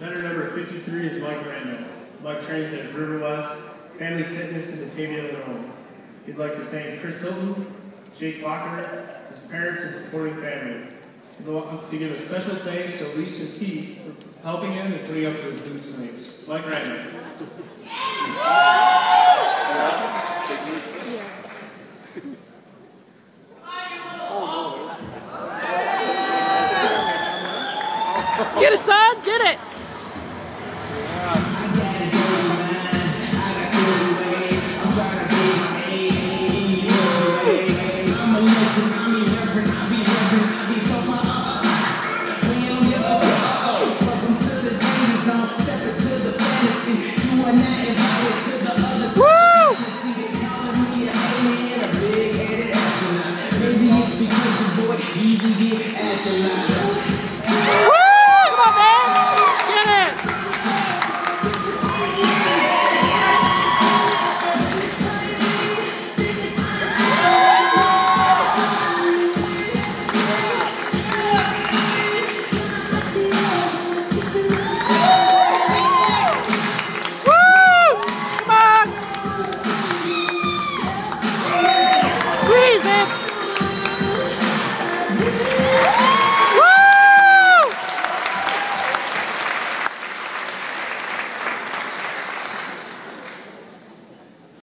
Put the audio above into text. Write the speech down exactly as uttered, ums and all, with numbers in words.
Competitor number fifty-three is Mike Randall. Mike trains at River West Family Fitness in Batavia, Illinois. He'd like to thank Chris Hilton, Jake Walker, his parents, and supporting family. He wants to give a special thanks to Lisa and Pete for helping him and putting up with his glute swings. Mike Randall. Get it, son! Get it! Easy get